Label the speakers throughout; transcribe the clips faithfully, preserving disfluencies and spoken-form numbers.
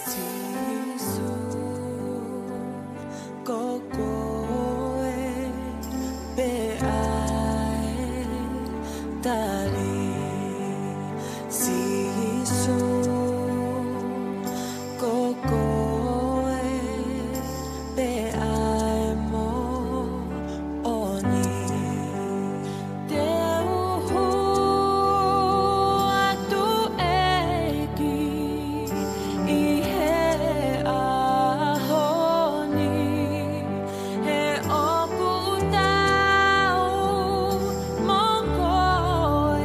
Speaker 1: Sisu kokoe pe ai tali sisu kokoe pe ai mo oni te uhu atu eki I he ahoni he oku tau moko e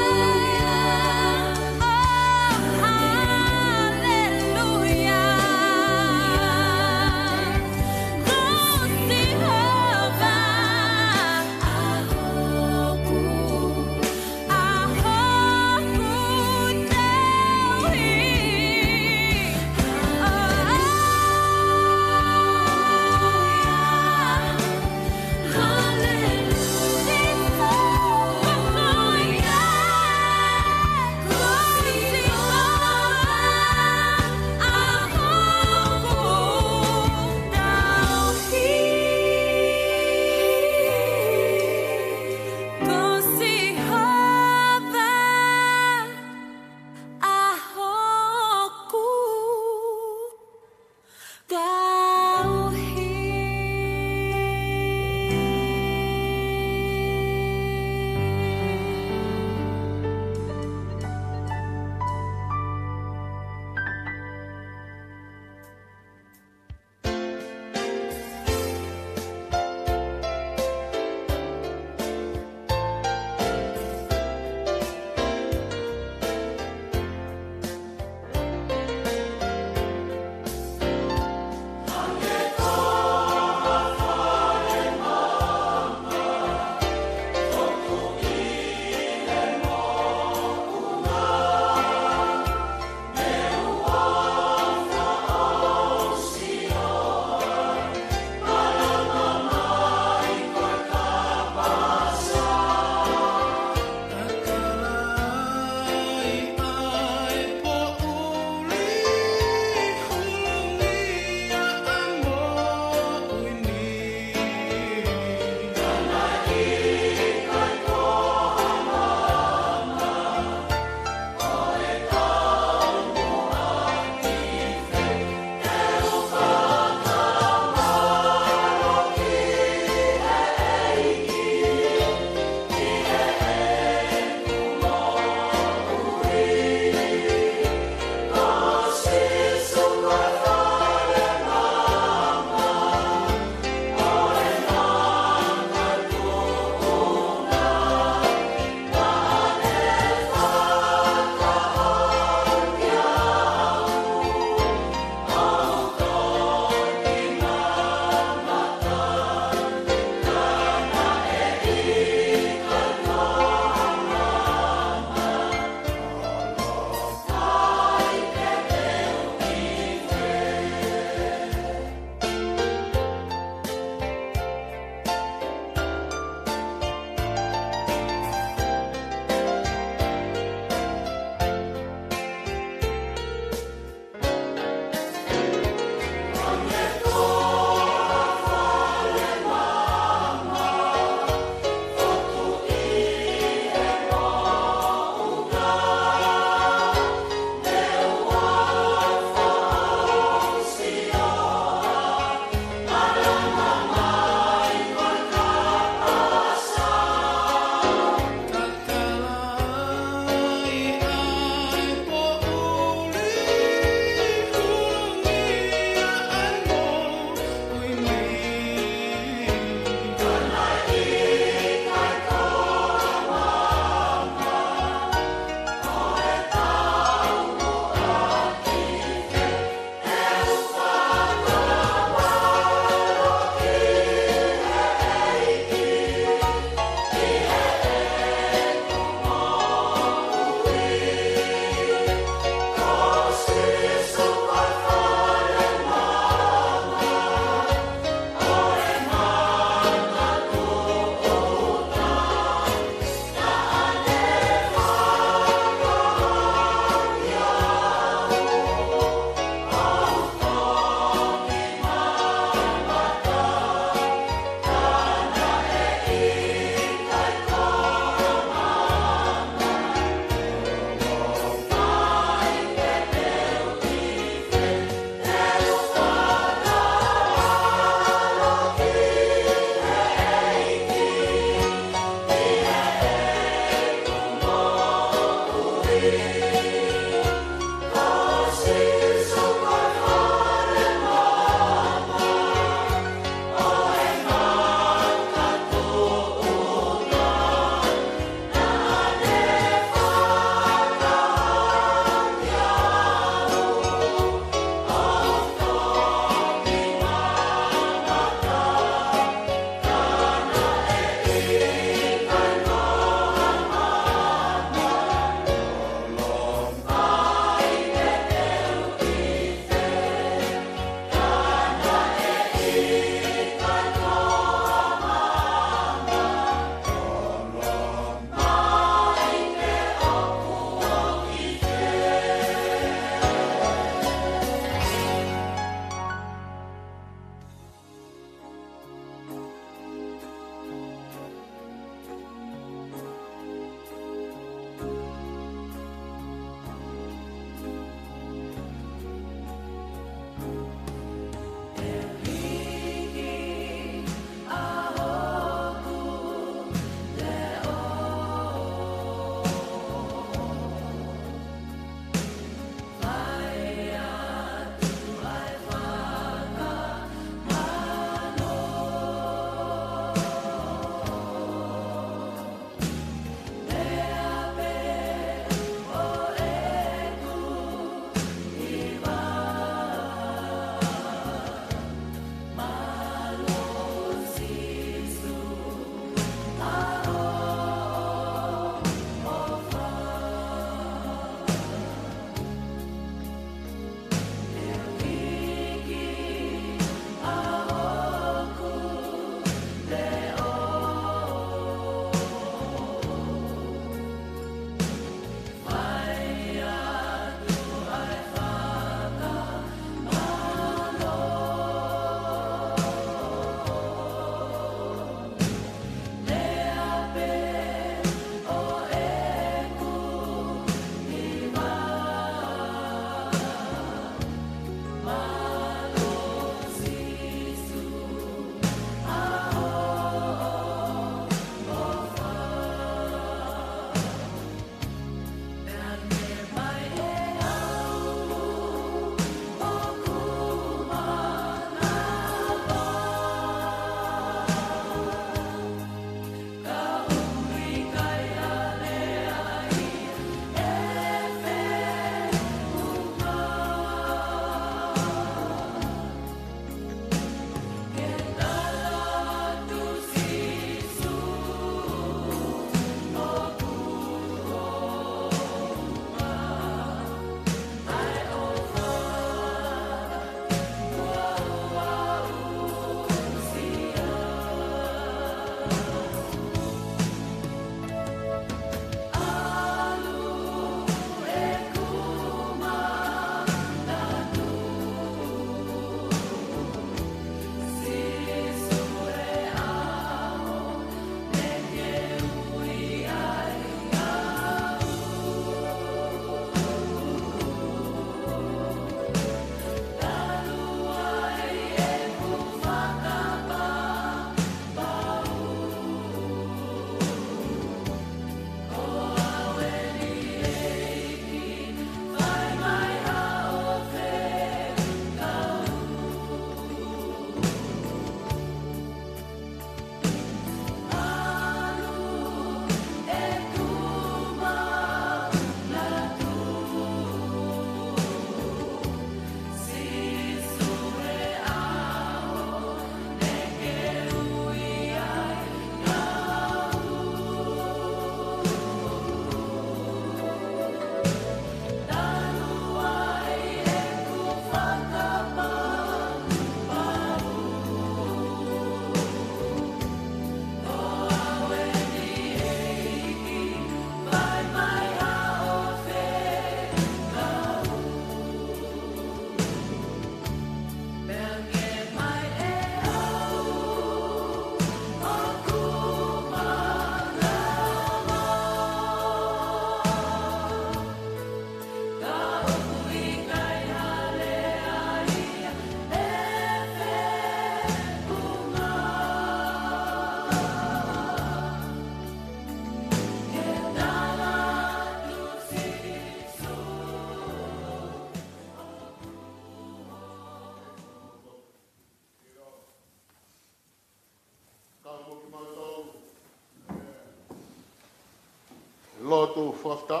Speaker 2: tu whafta.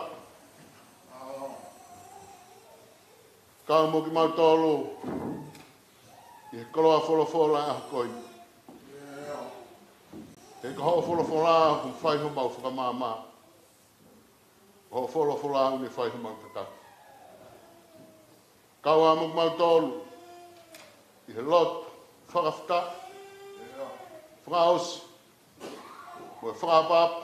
Speaker 2: Ka mo ki mau tolu. I koloa wholofola a koi. He ka ho wholofola kum whai ho mau whakamama. Ho wholofola uni whai ho mau tataki. Kaua mo ki mau tolu. I he lot whakafta. Whakaos. Mo e whakapapa.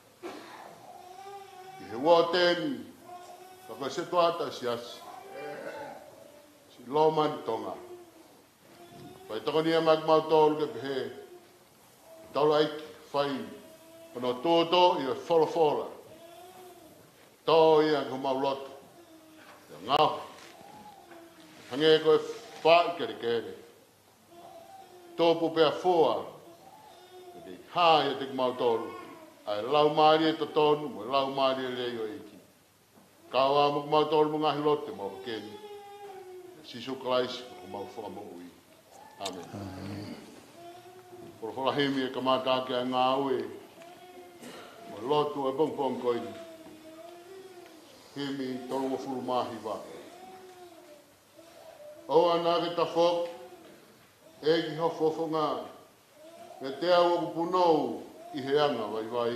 Speaker 2: I he woteni. Ka koe se tuata si asi. Si loma ni tonga. Pai toko ni amak mau tolu ke pehe. Taula iki, whai. Kono tōtō i e wholofola. Tō i a ko mau loto. Ia ngau. Hange koe whai kere kere. Tōpu pēa fua. Kei hā i a te mau tolu. Ai lau maari e to tonu, mo lau maari e leo iki. Kaua mo mau tolu mo ngahi lote mo keni. Sisu kalaisi ko mau whaka mo ui. Amen. Amen. Por whaka hemi e kamata ke a ngā ue. Mo lotu e bong bong koini. Hemi tolu mo furu mahi wa. O ana ke ta whok. E ki ho fofo ngā. Me te au o punou. I he anga vai vai.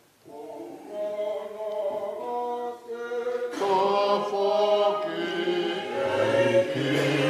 Speaker 2: Tofoki eiki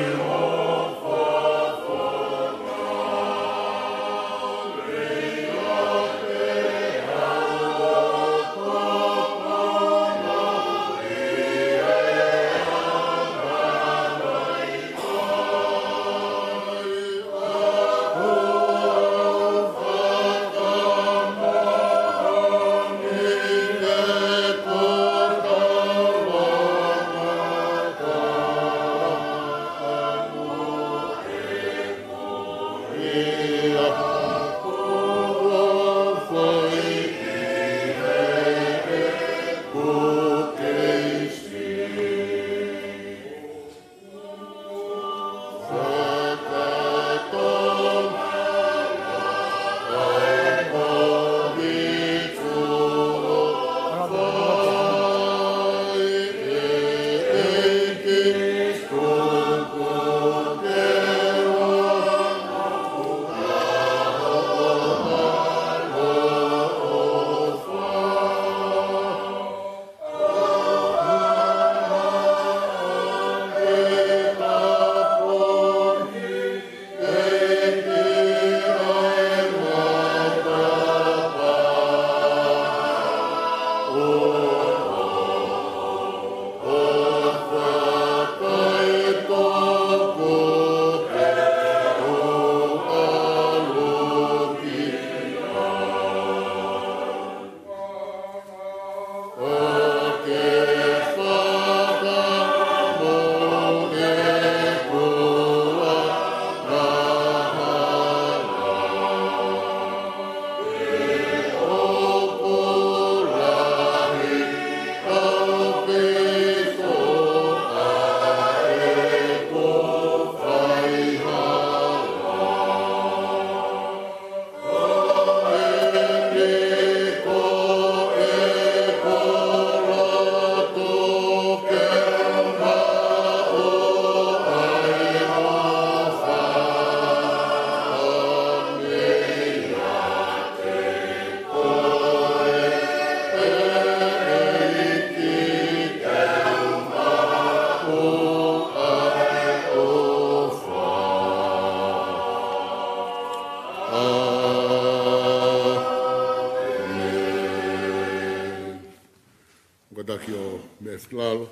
Speaker 2: Kadaki o mesklalo.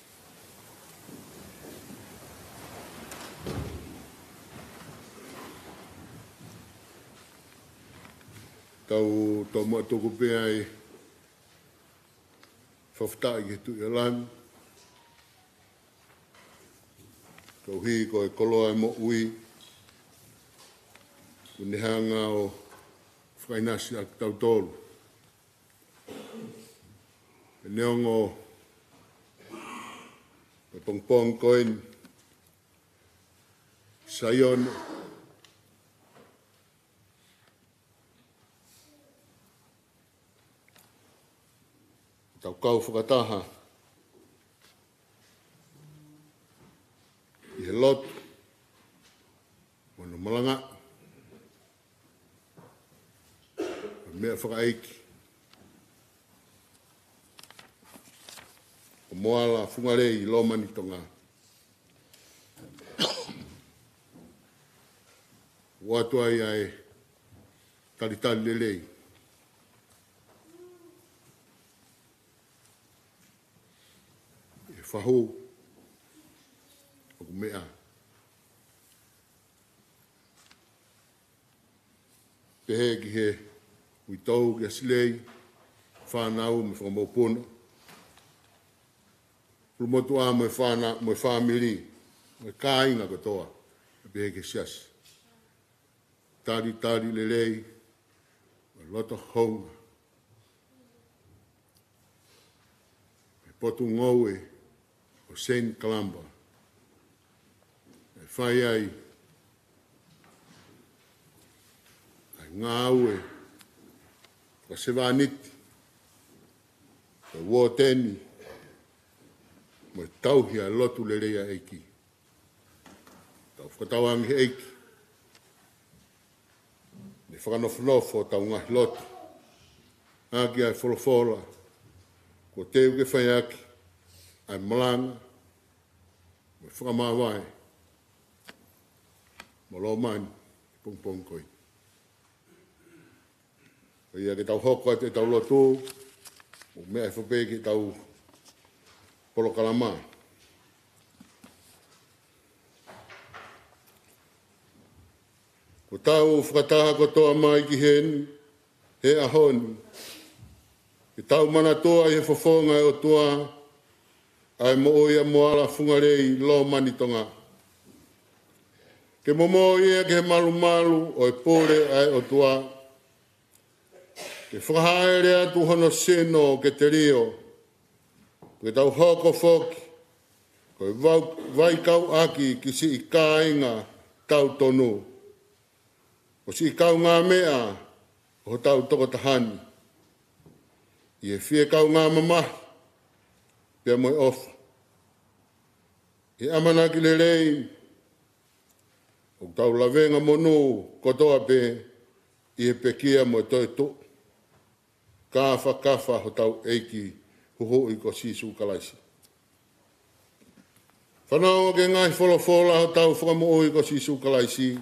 Speaker 2: Tau tau mo tuku pe ai whaftai ki tu ilan. Tau hi ko e koloa e mo ui. Unihanga o whainasi ak tau tolu. E neongo e pongpong koin sayon tau kau whakataha. I he lot, wana malanga, mea whakaiki. O moala whungarei lo manitonga. Watu ai ai talitali lelei. E whahu o mea. Pehe ki he uitau ki asilei whanau me whakamopono. Lumotu a moe whana, moe whamiri, moe kāinga katoa, pehe ki siasi. Tari tari lelei, a loto honga. E potu ngoue, o Saint Kalamba. E whai ai, ai ngā ue, ka sewaniti, e woteni, mo tauhi a lotu lelei a eiki. Tau whakatawangi eiki. Ne whakanofnofo tau ngahi lotu. Aki ai wholofola. Ko teu ke whaiaki. Ai malanga. Mo whakamawai. Mo lo mani. Pong pong koi. Ko ia ke tau hoko te tau lotu. Mo mea e whapeke tau polo kalama. Ko tau whakataha kotoa mai ki hen, he ahoni. Ke tau mana toa i he whafonga e o tua, ai mo oia moala whungarei lo manitonga. Ke momo ia ke he malu malu o e pore ai o tua. Ke whakahaere atu hono seno ke te rio. Ke tau hoko whoki, koe vai kau aki ki si i kāinga tau tonu. O si i kau ngā mea, o tau toko tahani. I e whie kau ngā mamahi, pia moe ofa. I amana ki le rei, o tau lavenga monu kotoa pe, i e pekia moe toi to. Kāwha kawha ho tau eiki, huho i ko sisu kalaisi. Whanau ke ngai wholofola ho tau whakamu i ko sisu kalaisi.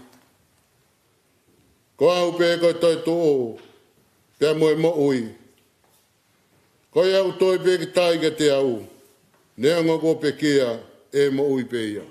Speaker 2: Ko au pe ko toi tō, pia moe mo ui. Ko iau toi pe ki tai ke te au, neanga ko pe kia e mo ui pe ia.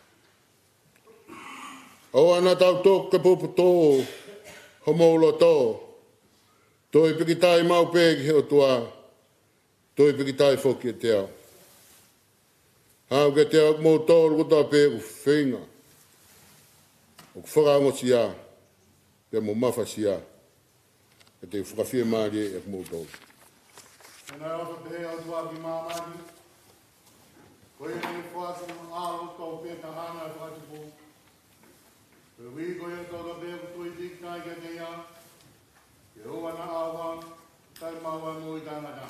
Speaker 2: Au ana tau tō ke pupu tō, ho maulo tō. Toi pe ki tai mau pe ki heo tua, toi pe ki tai whoki e te au. Hau ke te au mō tōru kuta pe ku whenga. O ku whakaango si a. Pea mo mawhasia, e te whakawhia maari e ku mō tōru.
Speaker 3: E nai oto te hea tua ki māmari, ko e nei whaatu ālo tau pe ta hana e whakatipu. Pe wii ko e tau ka pe ku tui dik nai ke te ia, ke hoa na awa, tai mawa mui tangata.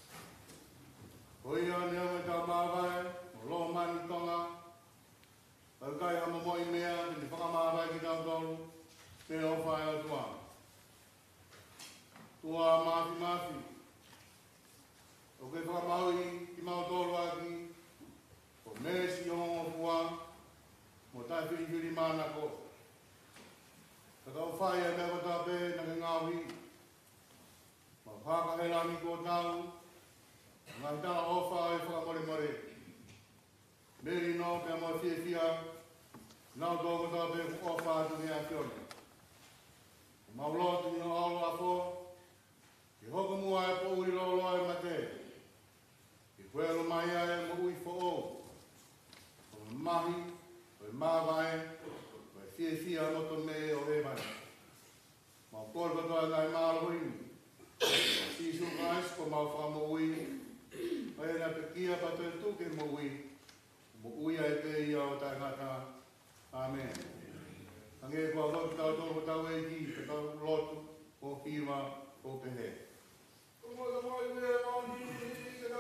Speaker 3: Ko ia nea me tau mawai, o lo mani tonga, tau kai hama moi mea, te whakamawai ki tau tolu, te o whae o tua. Tua mafi mafi. O ke whakamaui ki mau tolu aki, o mesi o ngongo fua, mo tai whiri whiri mana ko. Ka tau whae e mea wata pe na ke ngāwi. Ma whakahelani ko tau, ngā tana o whae whakamore more. Meri no pia mo fie fia, nau tō wata pe o whaatu ni a kione. Maulotu ni alo a fo, ki hoko mua e po uri lolo e mate. Ki whelo mai ai mo ui fo o. O mahi, o e mawai, o e fie fia noto me o e mai. Mau kor katoa ngai maalo huini. Si su mais ko mau wha mo ui. Pai na pe kia pato e tuke mo ui. Mo ui ai pe ia o tai ngata. Amen. Ange ko lo tau tau tau e ki ke tau lotu o fiwa o pehe. Ko mo mo me o ni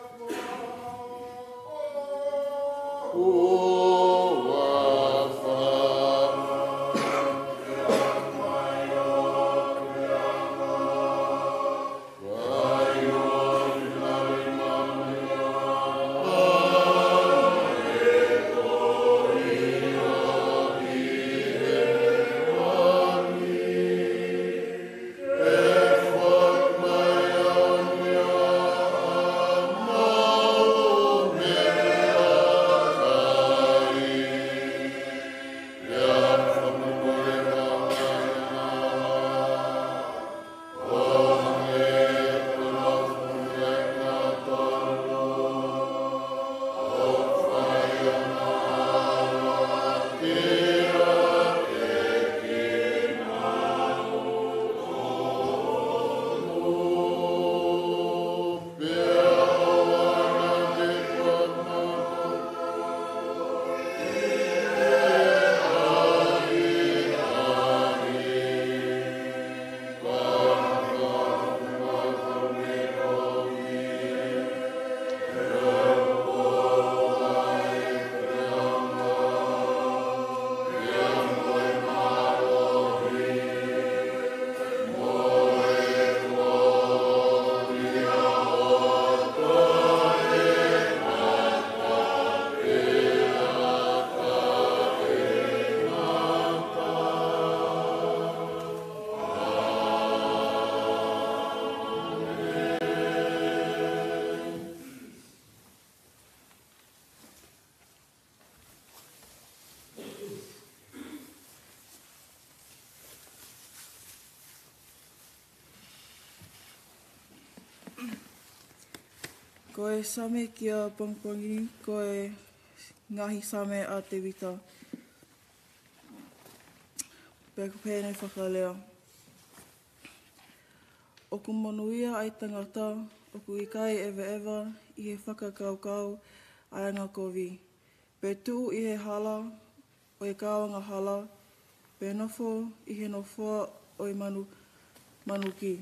Speaker 4: Ko e same kia pongpongi, ko e ngahi same a te wita. Pēko pēnei whakalea. Oku monuia ai tangata, oku i kai ewa ewa, i he whakakaukau, ai anga kovi. Pē tuu i he hala, o e kāwanga hala, pē nofo i he nofoa o e manu, manuki.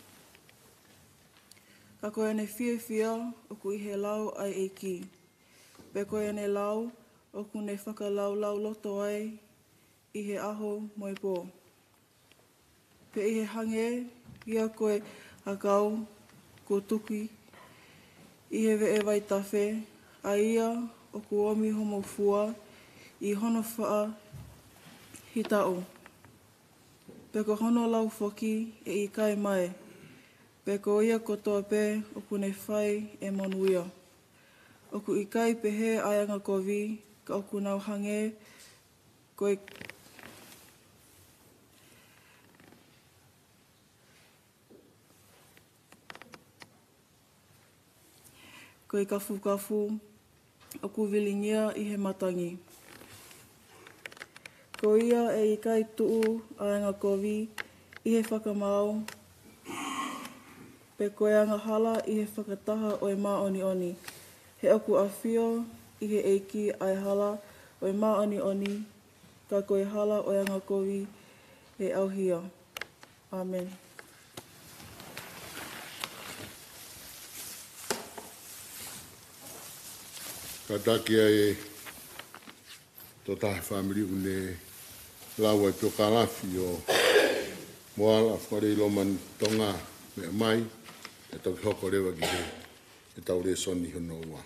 Speaker 4: Ka koe ne fia fia, oku i he lau ai eiki. Pe koe ne lau, oku ne whakalau lau loto ai, i he aho moi pō. Pe i he hange, ia koe hakau, ko tuki, i he ve e vai tawhe, a ia, oku omi homo fua, i hono whaa, hi tau. Pe ko hono lau whoki, e i kai mai. Pe ko ia kotoa pē, oku ne whai e monuia. Oku i kai pehe aianga kovi, ka oku nau hange, koe koe kafu kafu, oku vilingia i he matangi. Ko ia e i kai tuu aianga kovi, i he whakamau, pe koe anga hala i he whakataha o e maoni oni. He oku a whio i he eiki ai hala o e maoni oni, ka koe hala o e anga kovi e auhia. Amen.
Speaker 2: Ka taki ai tō tahe whamiri une lau ai pio kalafi o moala whare i loman tonga mea mai e tau hoko rewa ki he e tau re soni hono ua.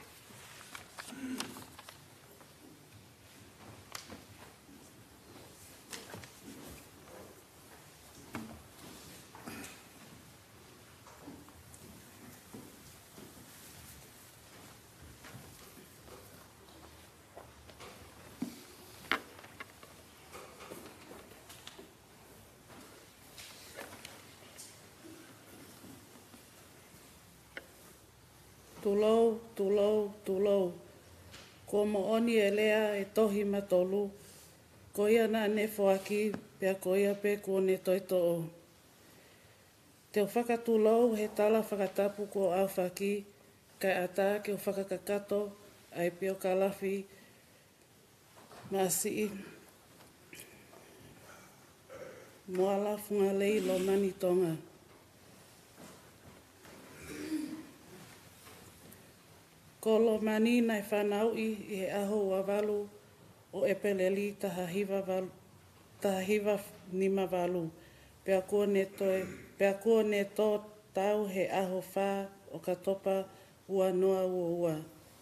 Speaker 5: Tulou, tulou, tulou. Ko mo oni e lea e tohi matolu. Ko ia nā nefo aki, pia ko ia pe ko ne toitoo. Te o whakatulou he tala whakatapu ko au whaki, kai ata ke o whakakakato, ai pio kalafi, masi moala fungalei lo mani tonga. Ko Ko lo mani nai whanau i i he aho ua walu o epeleli taha hiva, walu, taha hiva nima walu. Pea kua ne, toi, pea kua ne tō tau he aho whā o ka topa ua noa ua ua.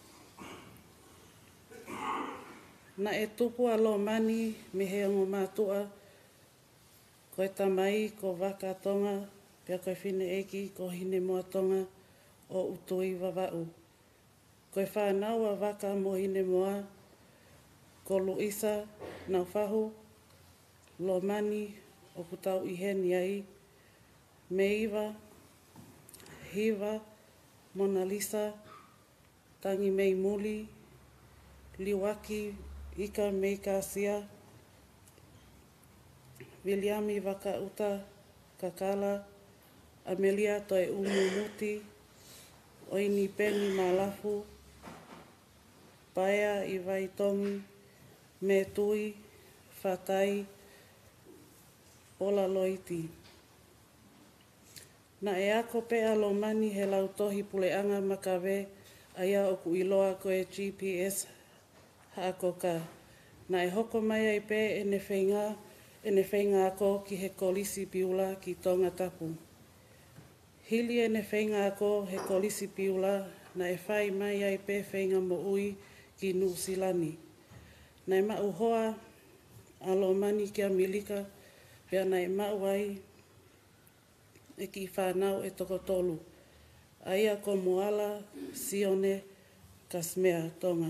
Speaker 5: Na e tupu a lo mani me he ango mātua, koe tamai ko waka tonga, pea koe whine eki ko hine moa tonga o utui wawau. Koe whanau a waka mo hine moa, ko Luisa nau whahu, lo mani o kutau i heni ai, Meiva, Hiva, Mona Lisa, Tangi Mei Muli, Liwaki, Ika Meika Sia, Williami Waka Uta, Kakala, Amelia Toi Umu Muti, Oini Peni Malafu, Paea i Waitongi, Me Tui, Fatai, Ola Loiti. Na e ako pea lo mani he lautohi puleanga makawe, aia oku iloa koe G P S haakoka. Na e hoko mai ai pe ene whainga, ene whainga ako ki he kolisi piula ki tonga tapu. Hili ene whainga ako he kolisi piula, na e whai mai ai pe whainga mo ui ki Nusilani. Na e mau hoa a lo mani kia milika, pea na e mau ai e ki whanau e toko tolu. Aia ko Moala, Sione, Kasmea, Tonga.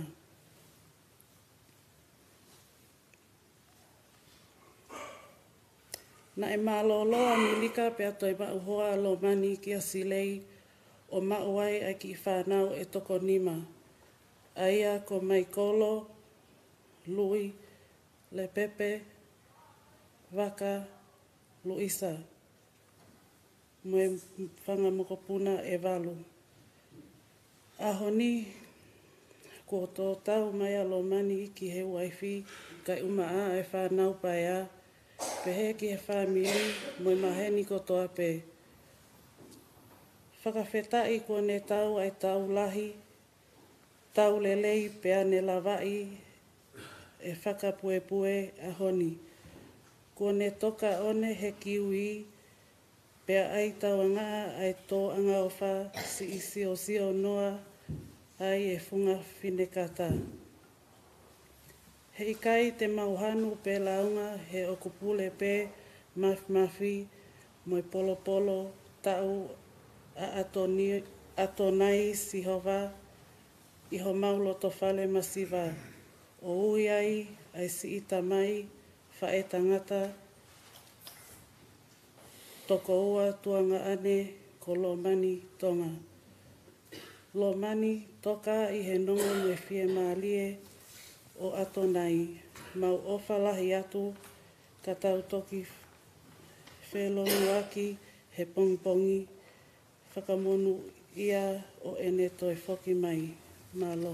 Speaker 5: Na e maloloa milika pea toi mau hoa lo mani kia silei o mau ai ai ki whanau e toko nima. Aia ko Maikolo, Lui, Lepepe, Waka, Luisa. Moe whanga mokopuna e walu. Aho ni, ko tō tau mai a lo mani ki he waifi, kai uma a e whanau pai a, pehe ki he whamili, moe maheni ko toa pe. Whakawhetai ko ne tau ai tau lahi, tau lelei pea ne lawai, e whakapuepue a honi. Ko ne toka one he kiwi, pea ai tau anga ai tō anga o wha si isi o si o noa ai e whunga whinekata. He ikai te mauhanu pe launga he okupule pe mafi mafi moi polo polo tau a atoni, atonai si hova iho maulo to whale masiva. O ui ai ai si ita mai wha e tangata toko ua tuanga ane ko lo mani tonga. Lo mani toka i he nongo me fie maalie o atonai. Mau ofa lahi atu ka tau toki whelongu aki he pongpongi whakamonu ia o ene toi whoki mai. Malo.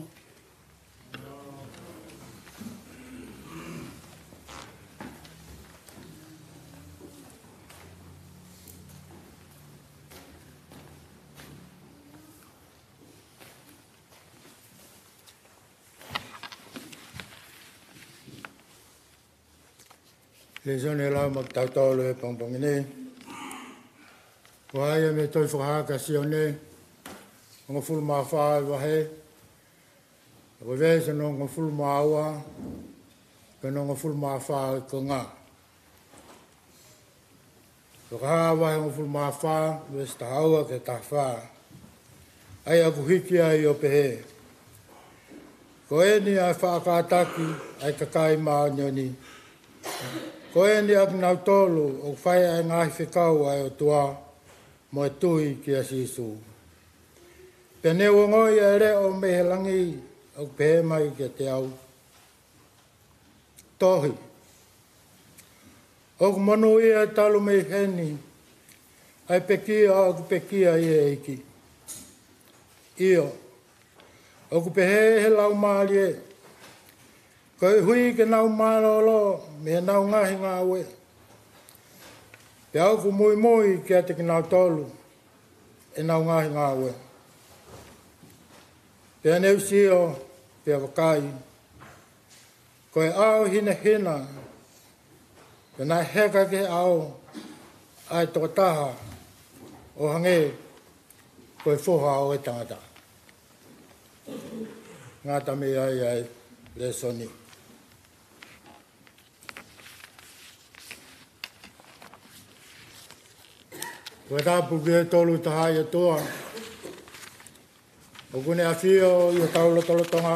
Speaker 6: Le zone la mak tau tau le pong pong ne. Wai me toi whaha ka sione. Ngo fulu maa whae wahe. Wa vese no ngo fulu maa aua. Peno ngo fulu maa whae ko ngā. Whaha wahe ngo fulu maa whae. Wes ta haua ke ta whae. Ai aku hiki ai o pehe. Ko e ni ai whaakataki. Ai kakai maa nyoni. Ko e ni ak nau tolu o whai ai ngahi whikau ai o tua mo e tui ki a sisu. Pene o ngoi e re o mehelangi o pehe mai ki a te au. Tohi. O manu ia talu mei heni ai pekia o pekia i e iki. Io. O pehe he lau maali e. Ko e hui ke nau marolo, me nau ngahi ngā ue. Pe au ku mui mui ki a te ki nau tolu, e nau ngahi ngā ue. Pea neu sio, pea wakai. Koe ao hina hina. Pea nai heka ke ao. Ai tō taha. O hange. Koe foha o e tangata. Ngā tame ai ai. Le soni. Koe tāpu ki e tolu taha i toa. O kune a whio i o tau lotolotonga.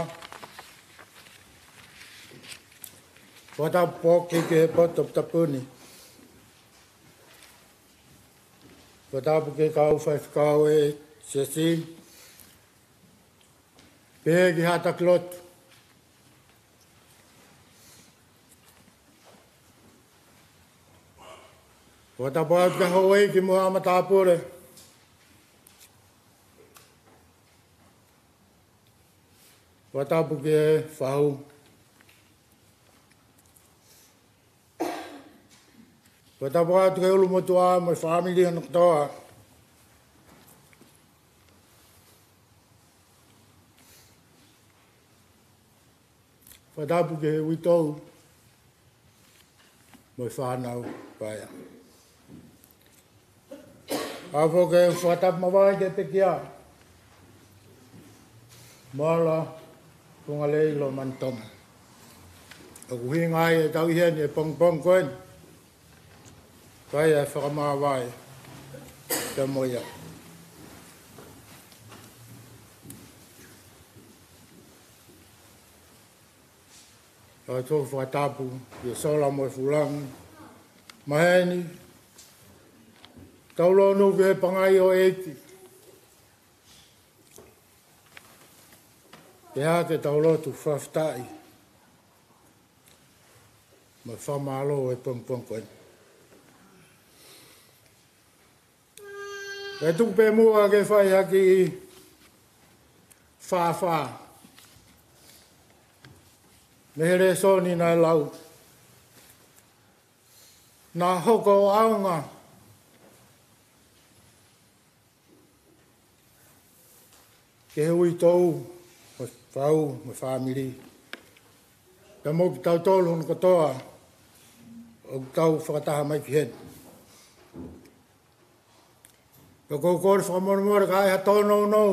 Speaker 6: Koe tāpu pōki ki he potop tapuni. Koe tāpu ki kau whaiwhikau e sesi. Pehe ki hata klotu. Koe tāpu atu ka hoi ki mua amatāpure. Koe tāpu ki e whahu. Koe tāpu atu ka ulu motu a mo i whamili anu katoa. Koe tāpu ki e uitou. Mo i whanau paia. Apo ke whatap mawai ke te kia. Mala, kunga leilo mantoma. O kuhinga ai e tau iheni e pong pong koen. Kai e whakamawai. Te moia. Kai tō whatapu, i sola mo e fulangu. Maheni. Taulo nu ke pangai o eiti. Te hake taulo tu whaftai. Ma whamalo e pongpongkoen. E tupe mua ke whai haki i whawha. Mehere soni nai lau. Nā hoko o aunga. Ke hui tau, mo whau, mo whamiri. Ka mō ki tau tōlu honu katoa, o ki tau whakataha mai ki hen. Ka kou kore whakamoromore ka aiha tōnou nou.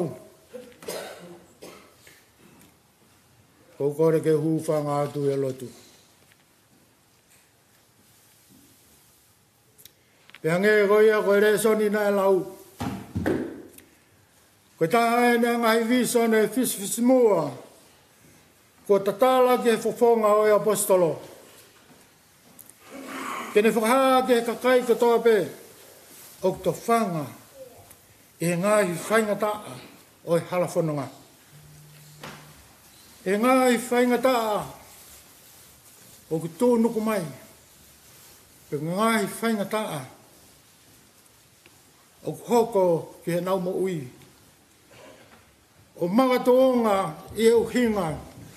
Speaker 6: Kou kore ke hūwhanga atu e lotu. Pea nge goia koe re soni nai lau. Koe taha e nea ngahi visone e fis fis mua. Ko tatala ke fofonga o e apostolo. Kene whakaha ke kakai katoa pe. O to whanga. E ngahi whainga taa o e halafononga. E ngahi whainga taa o ki tō nuku mai. E ngahi whainga taa o hoko ki he nau mo ui. O magatoonga i e uhinga.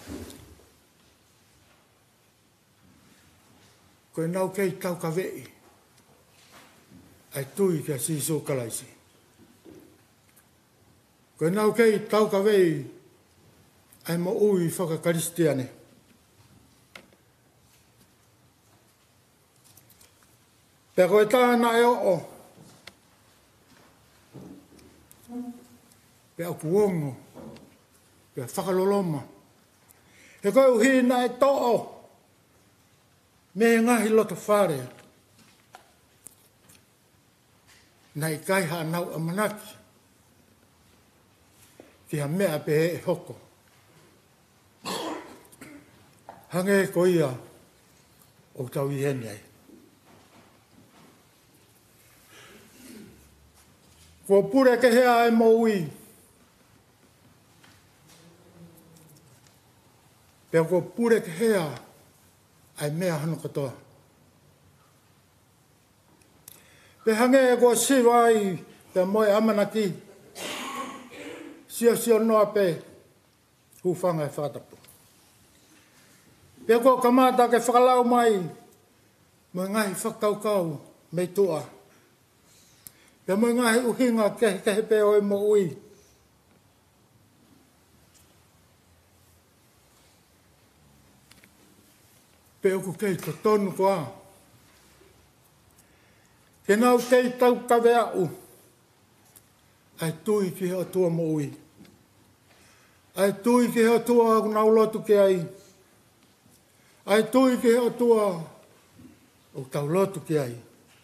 Speaker 6: Koe nau kei tau ka vei. Ai tui kia siso kalaisi. Koe nau kei tau ka vei. Ai mo ui whakakaristiane. Pea koe tāna e o. Pea kuongo. Pea whakaloloma. He koe uhina e to'o. Me ngahi loto whare. Nei kai ha nau amanaki. Ki ha mea pehe e hoko. Hange ko ia o tau i heni ai. Ko pure ke hea e mo ui. Pea ko pure ke hea ai mea hano katoa. Pe hange e ko siwai pe moe amanaki. Sio sio noa pe hufanga e whatapu. Pea ko kamata ke whakalau mai. Mo ngai whakaukau mei tua. Pea mo ngai uhinga kehe kehe pe o e mo ui. pe o ku kei to tonu koa. Ke nau kei tau kawe au, ai tui ki hea tua mo ui. Ai tui ki hea tua aku nau lotu ke ai. Ai tui ki hea tua o tau lotu ke ai.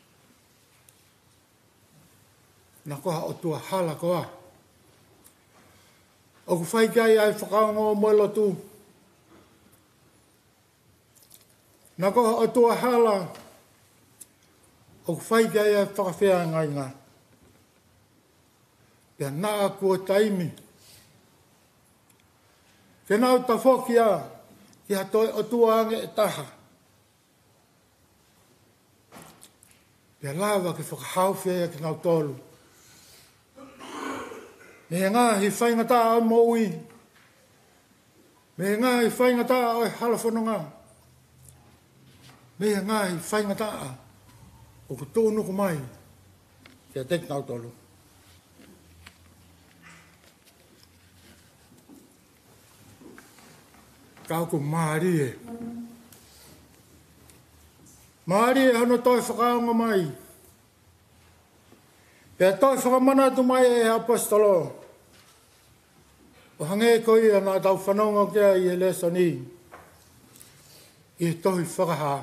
Speaker 6: Na koha o tua hala koa. O ku whai kai ai whakaongo o moe lotu. Na koha o tua hala. O ku whai kai ai whakawhea ngai ngā. Pea naa kua taimi. Ke nau ta whokia ki hatoi o tua ange e taha. Pea lawa ki whakahauwhea ki nau tolu. Me ngā hi whaingata o mo ui. Me ngā hi whaingata o halafononga. Me ngā hi whaingata o ku tōnu ku mai. Kia tek nau tolu. Kau ku maari e. Maari e hano toi whakaonga mai. Pea toi whakamana tu mai e apostolo. O hange ko ia nā tau whanonga kia i he lesoni. I tohi whakaha.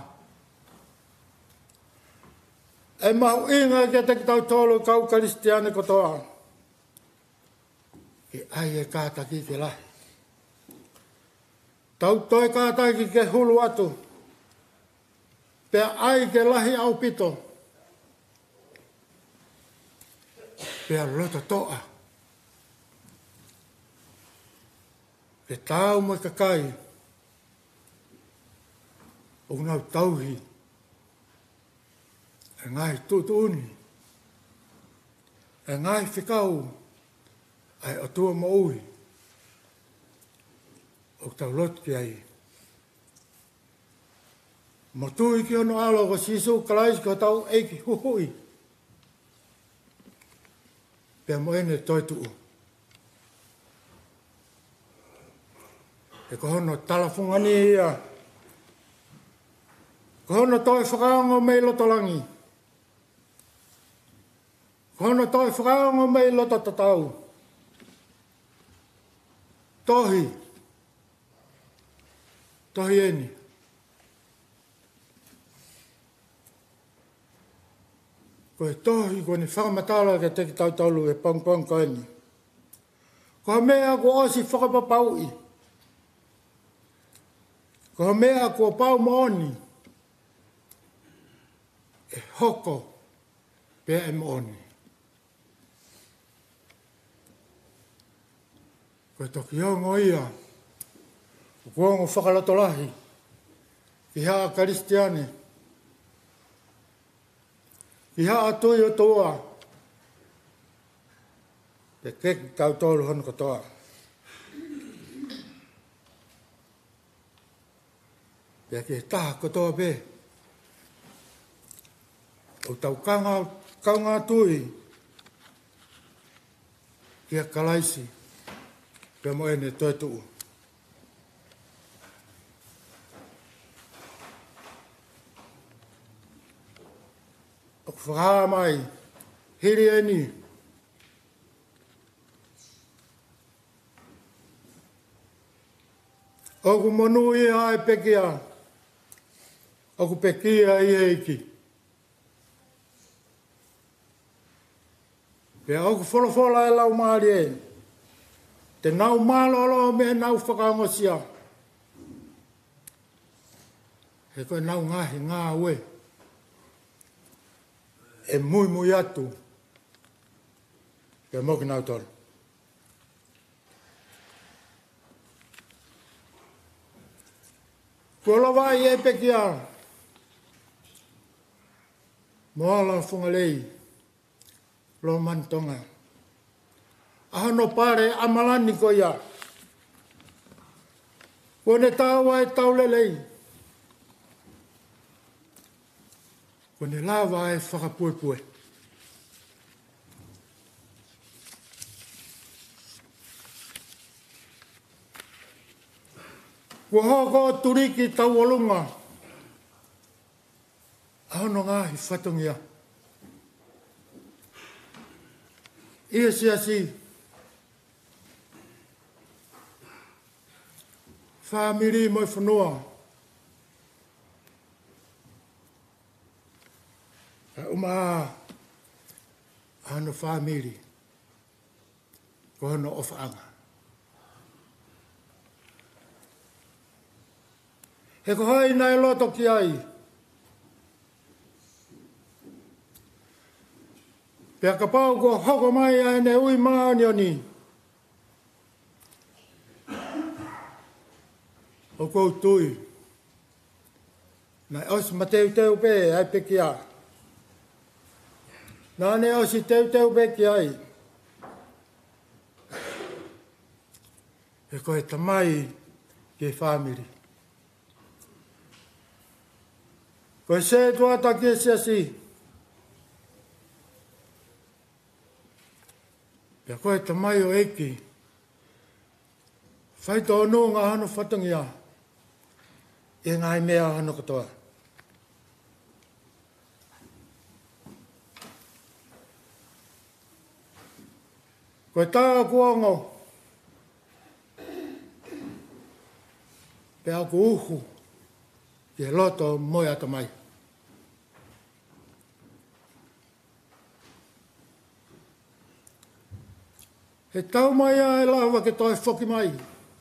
Speaker 6: E mahu inga kia te tau tolo kau karistiane kotoa. Ke ai e kātaki ke lahi. Tau toi kātaki ke hulu atu. Pea ai ke lahi au pito. Pea lota toa. Ke tau mo kakai. O ngau tauhi. E ngai tutuuni. E ngai whikau. Ai o tua mo ui. O tau lot ki ai. Mo tui ki ono alo ko sisu kalais ko tau eiki huhui. Pea mo ene toi tuu. E ko hono talafungani ia. Ko hono toi whakaongo mei lotolangi. Ko hono toi whakaongo mei loto tatau. Tohi. Tohi eni. Ko e tohi ko ni whakamatala ke teki tau taulu e pang pang ka eni. Ko ha mea ko osi whakapapaui. Ko ha mea ko pau mooni. E hoko pea e mooni. Ko e toki ongo ia. Ko ongo whakalatolahi. Ki haa karistiane. Ki haa tui o toa. Pe kek tau tolu honu katoa. Pe ke taha katoa pe. O tau kanga, kanga tui. Kia kalaisi. Pe mo ene toi tuu. O whakaa mai. Hiri eni. O ku monu i hae pekia. O ku pekia i heiki. Pea o ku wholofola e lau maari e. Te nau malolo me nau whakaongosia. He koe nau ngahi ngā ue. E mui mui atu. Pea moki nau tolu. Kua vai e pekia. Moala whungalei. Lo mantonga. Ahano pare amalani ko ia. Kua ne tawa e taulelei. Kua ne lava e whakapuepue. Kua hoko turiki tau olunga. Ahono ngahi whatongia. Ia si asi. Whamiri moi whanua. Ka uma ano whamiri. Ko ano o whaanga. He ko hai nai loto ki ai. Pea ka pau ko hoko mai ai ne ui maani o ni. O kou tui. Nai os ma teu teu pe ai pe ki a. Nā ne osi teu teu pe ki ai. E koe tamai ki whamiri. Koe se tuata ki si asi. Pea koe tamai o eki. Whai tō nō ngā hano whatangia. E ngai mea hano katoa. Koe tā kuango. Pea ku uhu. Ke loto moi atamai. He tau mai a e lawa ke toi whoki mai.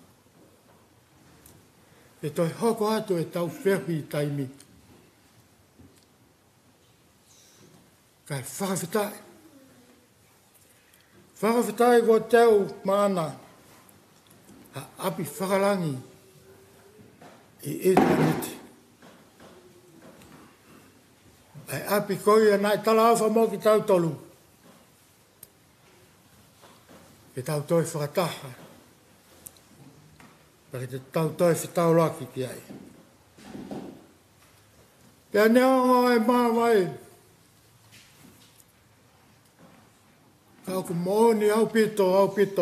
Speaker 6: E toi hoko atu e tau whehui taimi. Kai whakawhitai. Whakawhitai ko teu maana. A api whakarangi. I e taniti. Ai api koia nai tala awha mo ki tau tolu. E tau toi whakataha. Pake te tau toi whitau laki ki ai. Pea neonga e māwai. Kau ku mooni au pito, au pito.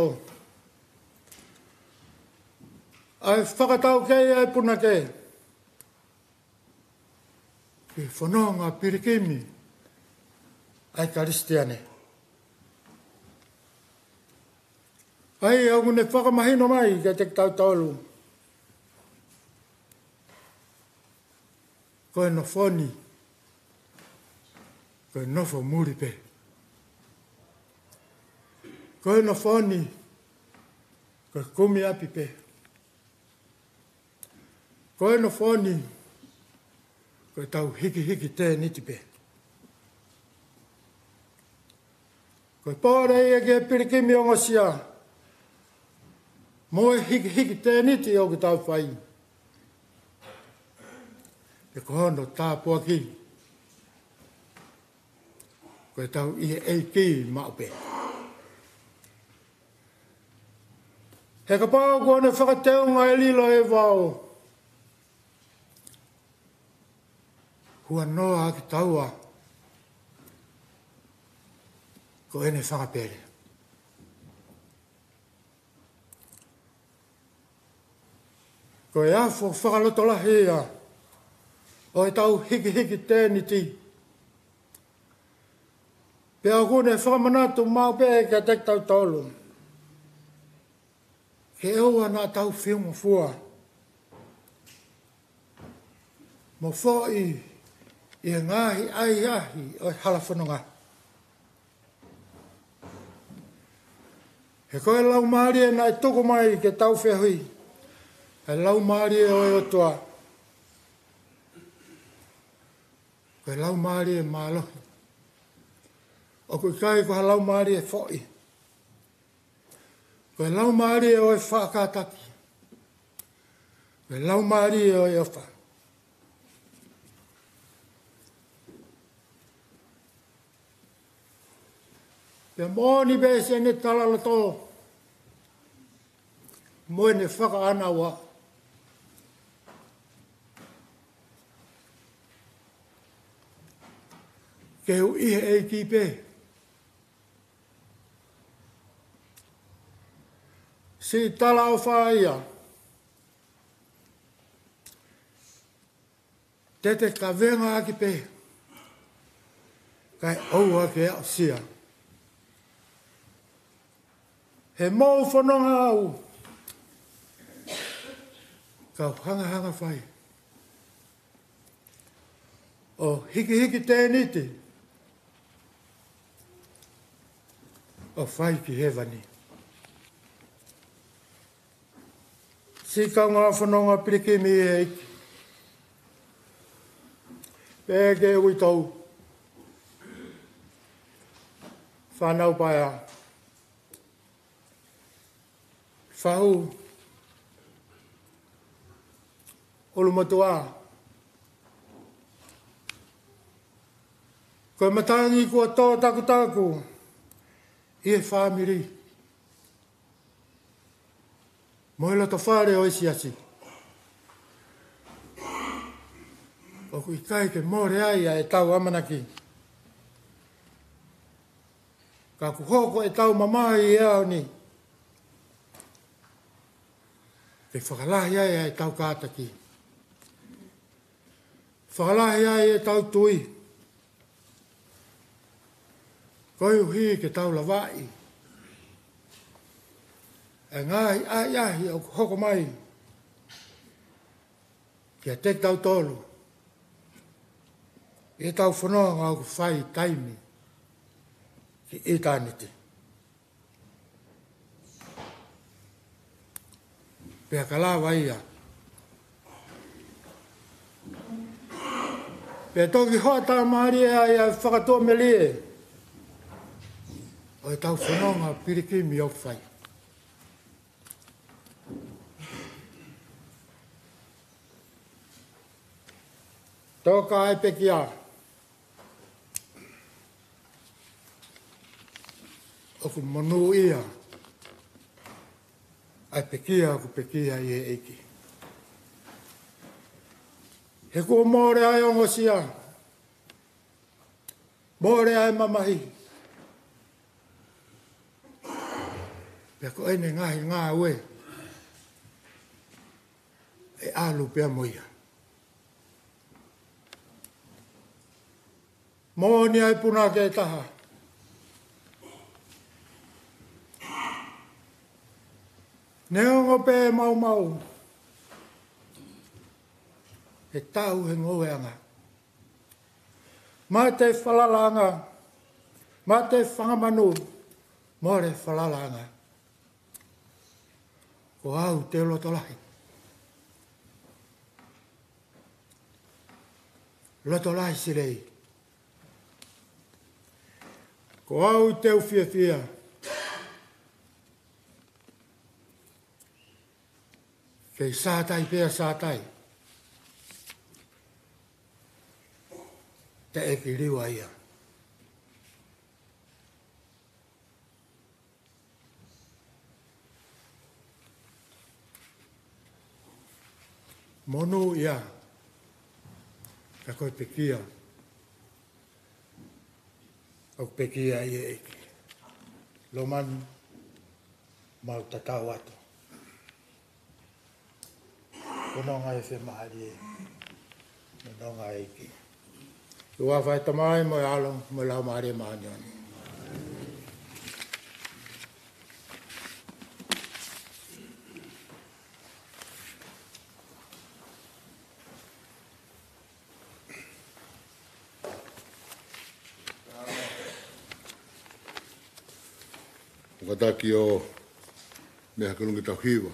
Speaker 6: Ai whakatau kei ai puna kei. Ki whanonga pirikimi. Ai karistiane. Ai au ne whakamahino mai ka te tau taulu. Koe no whoni. Koe nofo muri pe. Koe no whoni. Koe kumi api pe. Koe no whoni. Koe tau hiki hiki te niti pe. Koe pōre ia ke pirikimi o ngosia. Moe hiki hiki te niti o ki tau whai. E kohono tāpua ki. Koe tau i e ki maupe. He ka pāo kone whakateunga e lilo e wao. Hua noa ki taua. Ko ene whakapere. Ko e afo whakaloto lahea. O e tau hiki hiki tēni ti. Pea kone whakamanatu mau pē ka tek tau tolu. Ke eua nā tau whiunga fua. Mo whoi i e ngāhi ai ahi o e halawhanonga. He koe lau maari e nai toko mai ke tau whiahui. He lau maari e o e otua. Koe lau maari e mālohi. O koe kai ko ha lau maari e whoi. Koe lau maari e o e whakataki. Koe lau maari e o e ofa. Pea mōni bēse ne talala tō. Moe ne whaka anawa. Keu ihe e ki pē. Si tala o whaia. Tete ka venga aki pē. Kai au a ke au sia. He mau whanonga au. Kau hanga hanga whai. O hiki hiki tēniti. O whai ki hewani. Si kau ngā whanonga pirikimi e iki. Pēke ui tau. Whanau paia. Whahu. Olu matua. Koe matangi kua tō taku taku. I e whamiri. Moela to whare o isi asi. O kui kai ke more ai a e tau amanaki. Ka ku hoko e tau mamahi e au ni. Ke whakalahi ai a e tau kātaki. Whakalahi ai e tau tui. Koe uhi ke tau lawai. E ngai ai ahi o hoko mai. Kia te tau tolu. E tau whanoa ngā ku whai taimi. Ki e tāniti. Pea ka la waia. Pea toki hoa tā maari e ai a whakatoa me lie. O e tau whanoa ngā pirikimi au whai. Toka ai peki a. Oku monu ia. Ai pekia aku pekia i e eiki. He kua mōre ai ongo sia. Mōre ai mamahi. Pea ko ene ngahi ngā ue. E alu pea moia. Mōni ai puna ke taha. Neongo pē mau mau. He tau he ngoheanga. Mā te whalalanga. Mā te whangamanu. Mōre whalalanga. Ko au te lotolahi. Lotolahi sirei. Ko au te uwhia whia. Kei sātai pēr sātai. Te eki riwa ia. Monu ia. Ka koe pekia. Au pekia ia eki. Loman mau tatau atu. Kononga e whi mahari e. Kononga e ki. Ua whai tamai mo e along mo lau mahari e mahanioni.
Speaker 2: Wakataki o mea kalungi tau hiwa.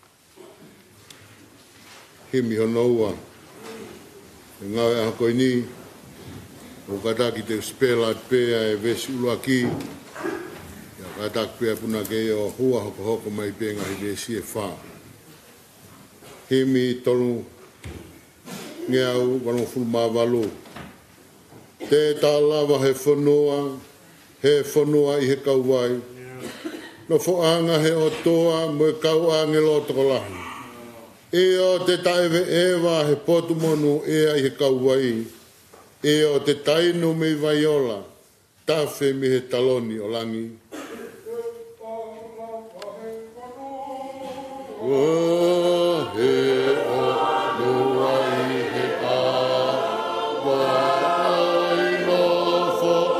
Speaker 2: Himi hono ua. E ngawe aha koe ni. O kataki te spela pēa e vesi ulua ki. Ia kataki pēa puna ke o hua hoko hoko mai pēnga hi vesi e whā. Himi tonu ngeau wano fulma walu. Te tā lava he whanua. He whanua i he kauwai. No whaanga he o toa mo e kauange lotoko lahi. E o te taiwe ewa he potu monu ea i he kauwai. E o te taino me vaiola. Tawhe me he taloni o langi. O he o lua i he awa ai no fo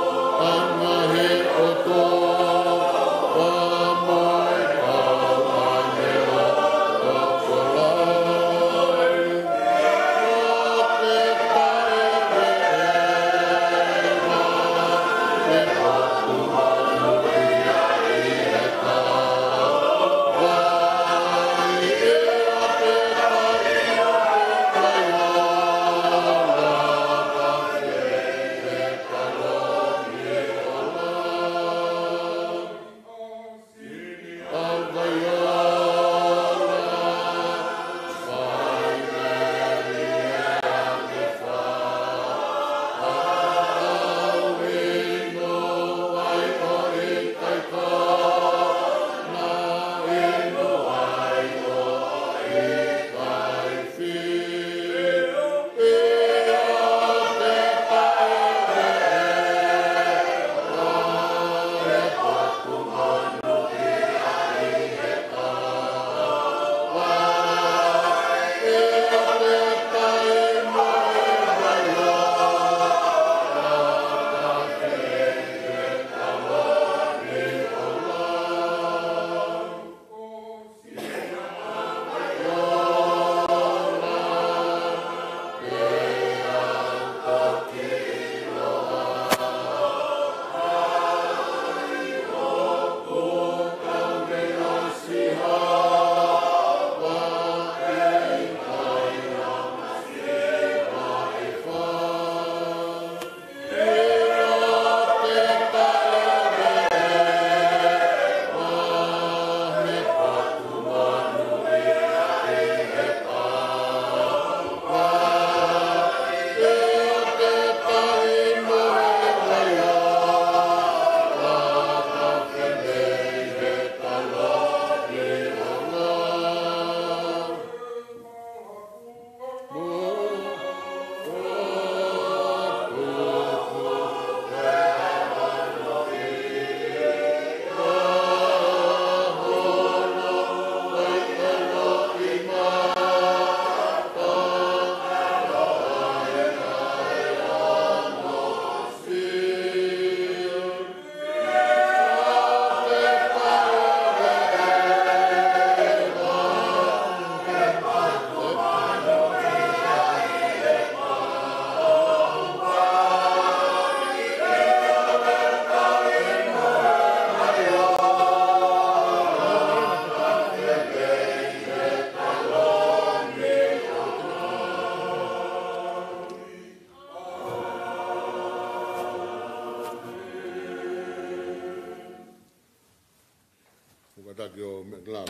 Speaker 2: mataki o McLeod.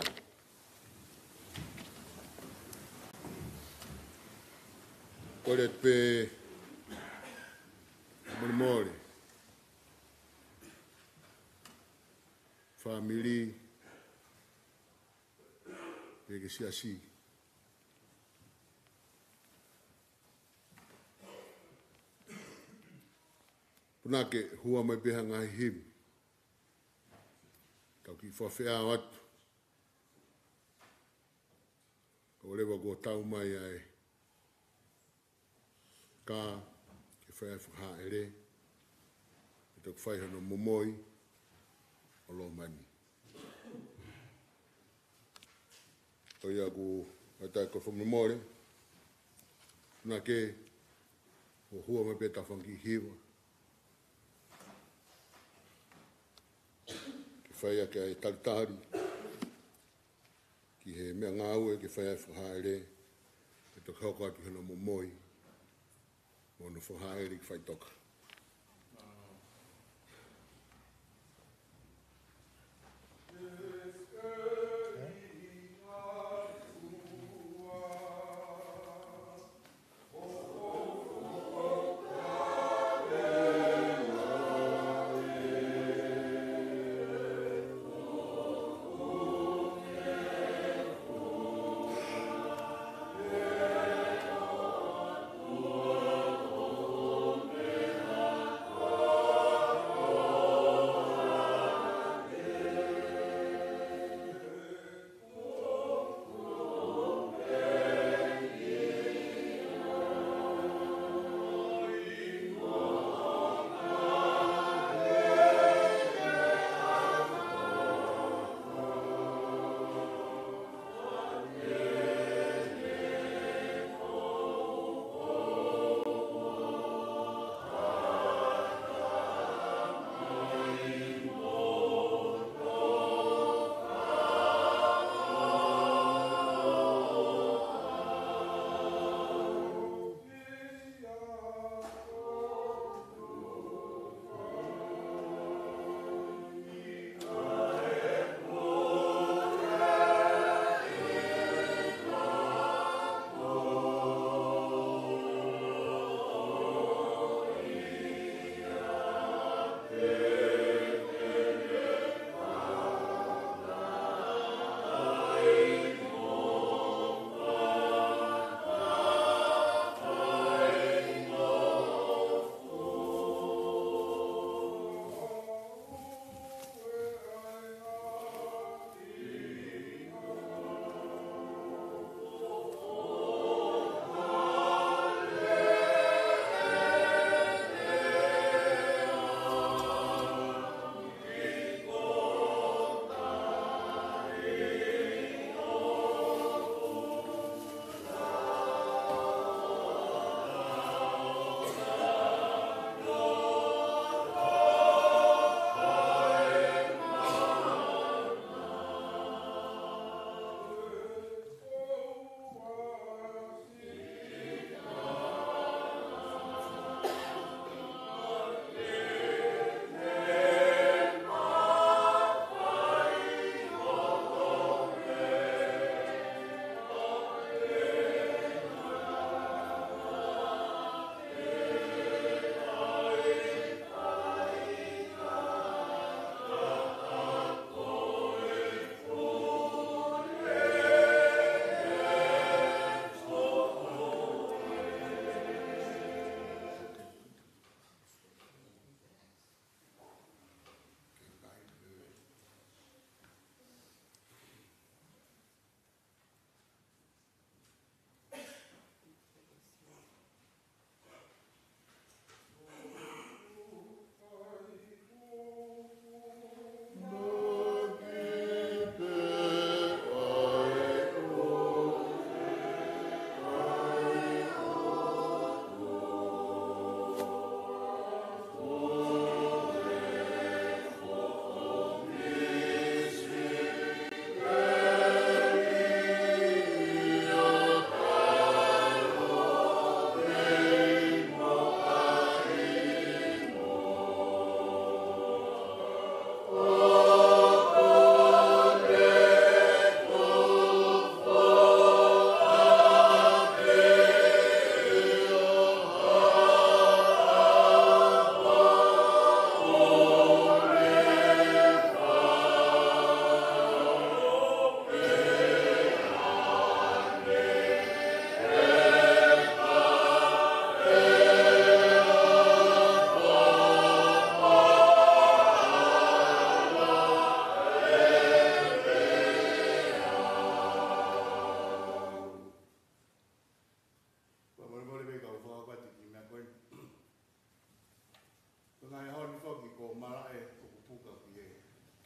Speaker 2: Kore pe Morimori. Family pe ke siasi. Punake hua mai peha ngai him. Kau ki whawhea watu. Kau lewa ko tau mai ai. Ka ke whai whaha ere. E tuk whai hana momoi. O lo mani. Kau ia ku atai ko whamomore. Punake o hua mai peha tawhangi hiwa. Whai ake ai taritari, ki he mea ngāue ki whai ai whahaere, e to kauka atu hana momoi, mono whahaere ki whai toka.
Speaker 3: Yeah.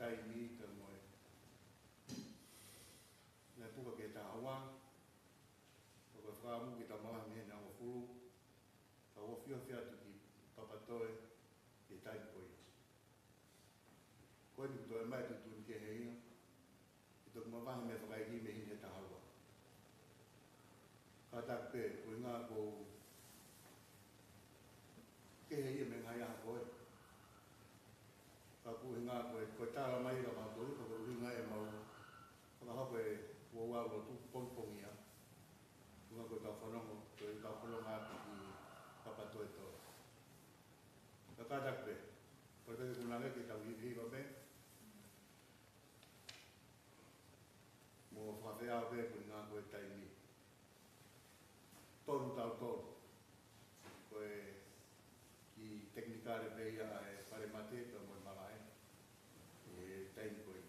Speaker 3: tai mi ka moe. Le puka ke ta hawa. O ka whakamu ki ta mawa me na o furu. Ka o fio fia tu ki papatoe ke tai koi. Koe ni kutoe mai tu tuni ke heina. Ki toku mawaha me whakaiki me hine ta hawa. Ka tak pe, koe ngā kou ke heia me ngai aha koe. Ka kuhi ngā koe, koe tāra mai ka mātori, ka koe uhinga e mau. Ka hapa e ua wau o tu pongpongia. Ngā koe ka whanongo, koe ka whanonga ki papatoe toa. Ka kātak pe, koe peke kunanga ki tau hiwa pe. Mo whawhea pe koe ngā koe taimi. Toru tau toru. Koe ki teknikare peia e whare mate, ka moe marae. E taimi koe.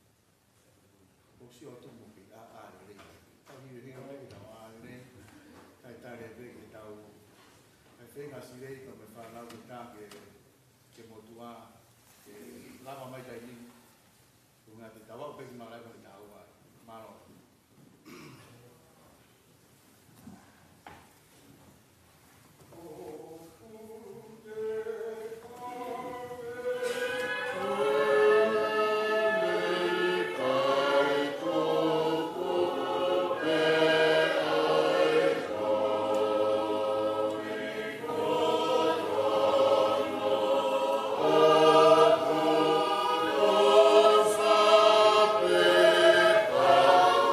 Speaker 3: O si o tumu ki a aare rei. Tau hiwi hiwa rei, tau aare rei. Tai tare pe ki tau. Kai whenga si rei, ka me whanau ki tā ke ke motua. Ke lama mai tai ni. Unga te tawau peki marae ka ni tau ai. Maro.
Speaker 2: Oh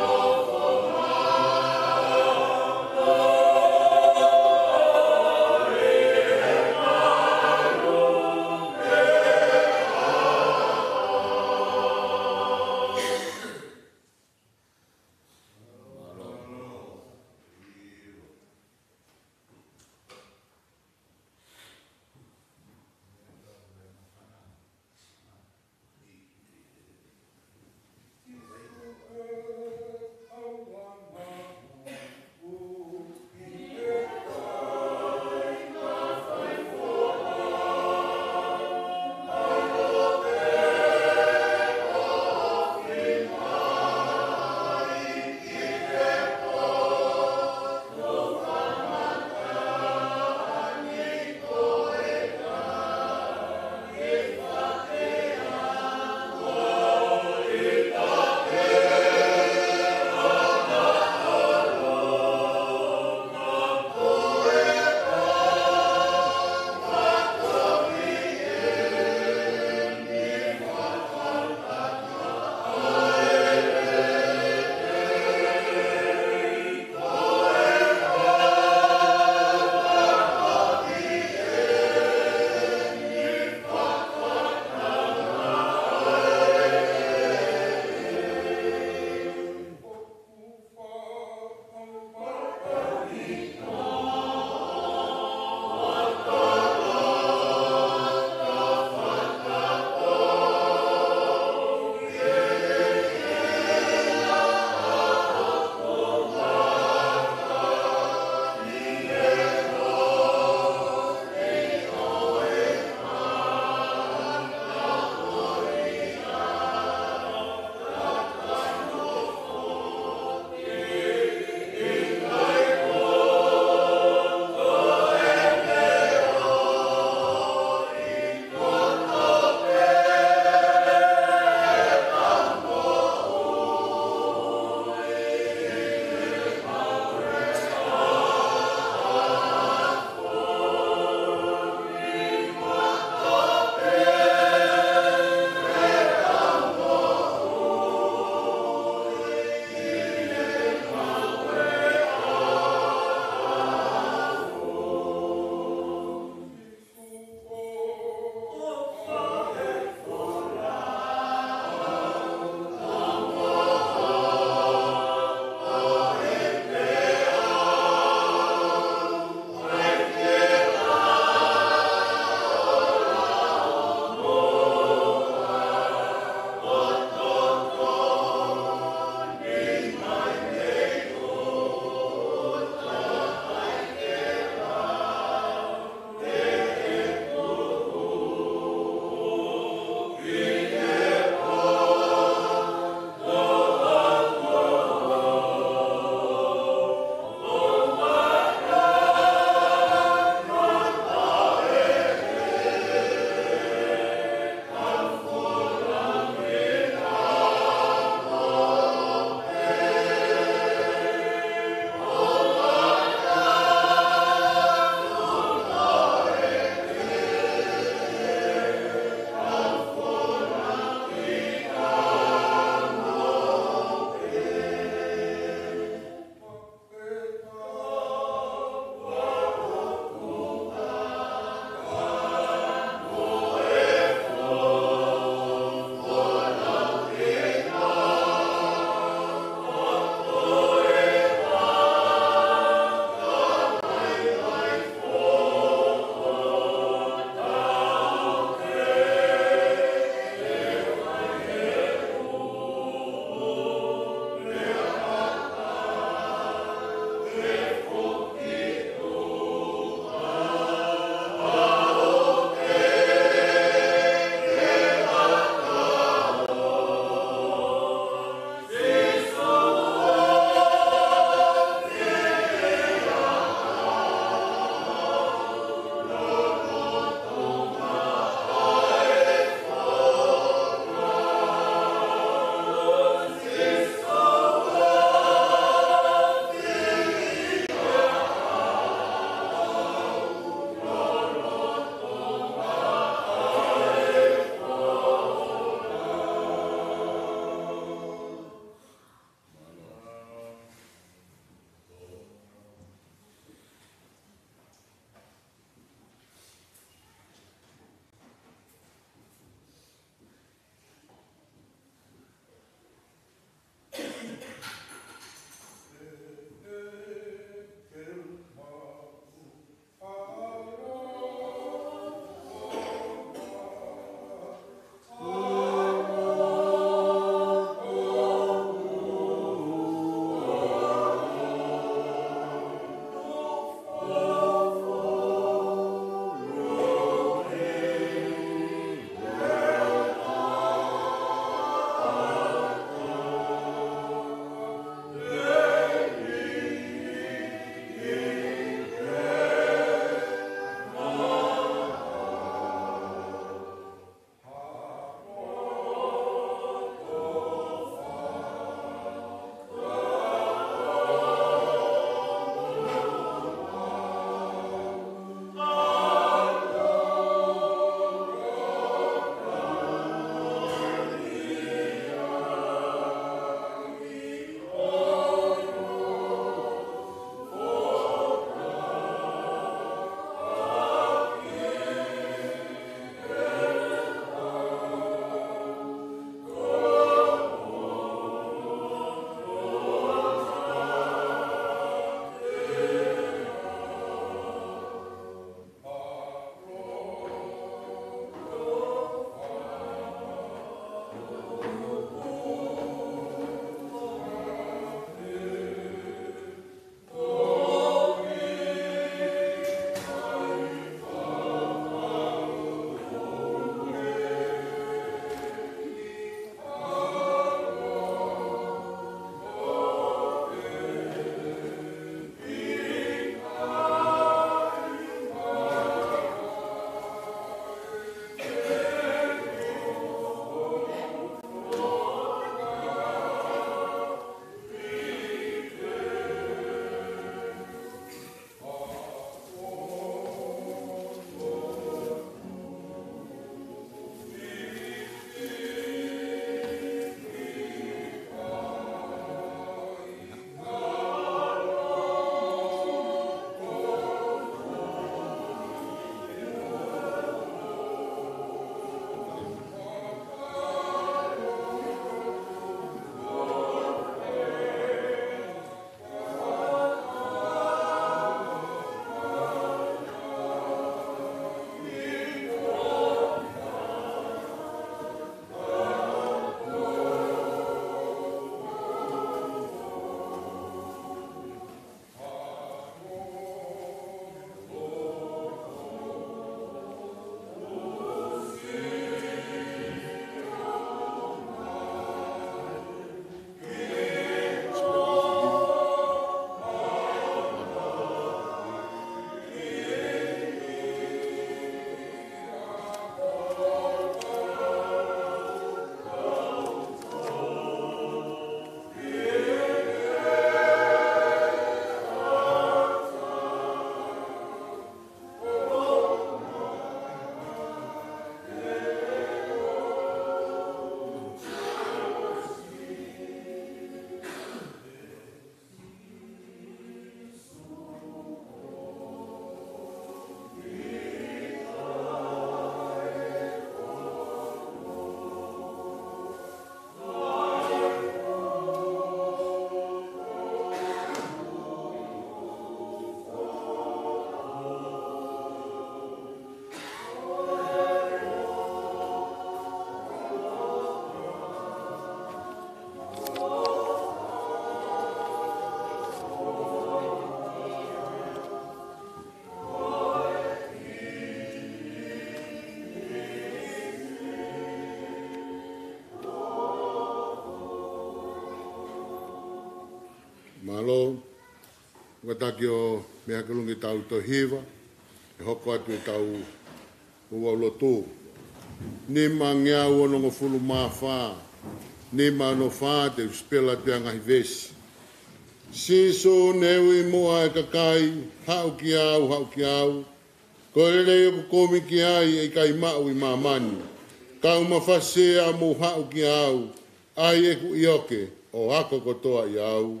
Speaker 2: Malo, wataki o mea kalungi tau to hiva, e hoko atu e tau ua ulotu. Ni ma ngea ua nongo fulu maa whaa, ni ma no whaa te uspela te angahi vesi. Siso neui mua e kakai, hau ki au, hau ki au, ko rere o komi ki ai e kai mau i mamani. Kau mawhasea mo hau ki au, ai e ku ioke o ako kotoa i au.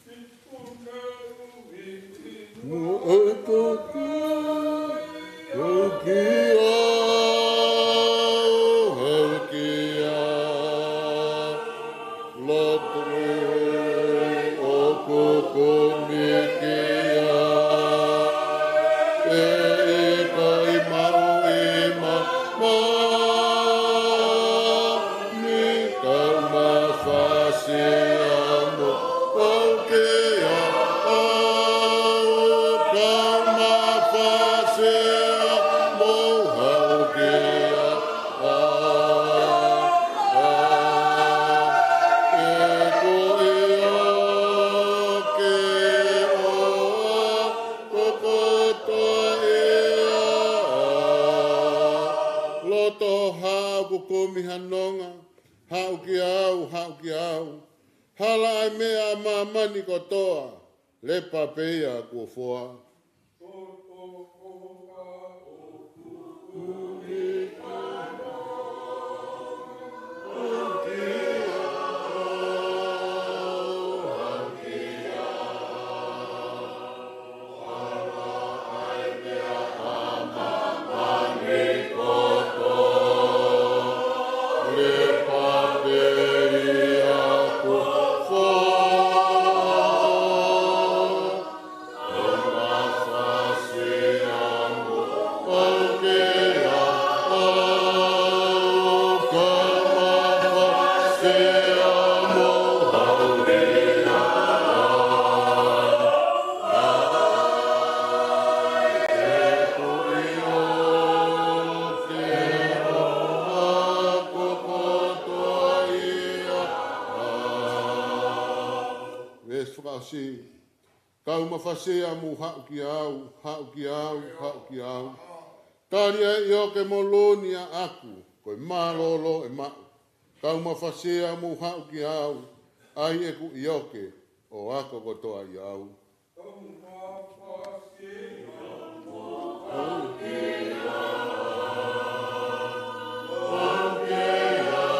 Speaker 2: Mo e kakai, hau ki au, hau ki au, lotre o komi ki au, e kai mau i mamani. Komi hanonga, hau ki au, hau ki au. Hala ai mea mamani kotoa, lepa peia kua foa. Kau mawhasea mu hau ki au, hau ki au, hau ki au. Tari e io ke moloni a aku, koe malolo e mau. Kau mawhasea mu hau ki au, ai e ku ioke o ako kotoa i au. Kau mawhasea mu hau ki au, hau ki au.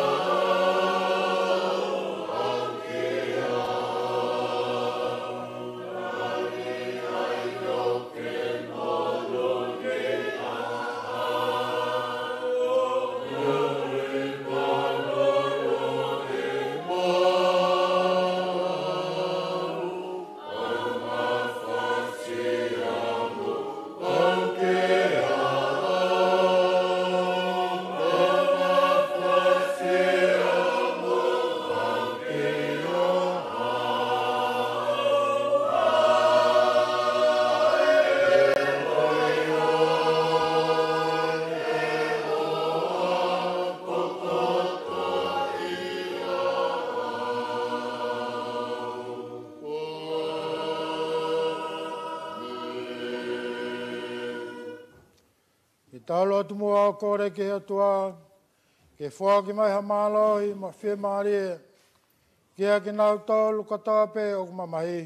Speaker 6: Talo atu mua o kore ke atua, ke whaki mai ha mālohi, ma whi marie, kia ki nau tolu katoa pe o mamahi.